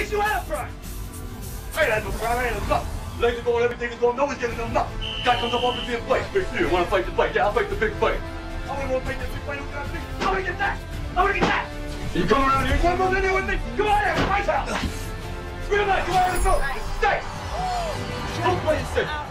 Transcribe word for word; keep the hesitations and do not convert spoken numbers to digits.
you out, Frank? I ain't had no crime, I ain't had enough. Legs are going, everything is going, no one's getting enough. Guy comes up off the big fight. Big you want to fight the fight? Yeah, I'll fight the big fight. I want to fight the big fight. Who's gonna fight? I want to get that. I want to get that. You come around here, you want to move in here with me? Come on here, fight out. Scream out, come on here, go. Stay. Don't play it safe.